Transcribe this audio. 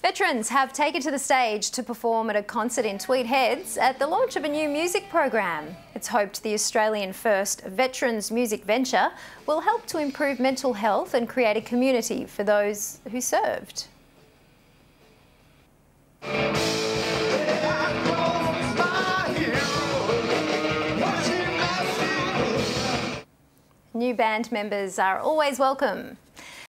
Veterans have taken to the stage to perform at a concert in Tweed Heads at the launch of a new music program. It's hoped the Australian first Veterans music venture will help to improve mental health and create a community for those who served. New band members are always welcome.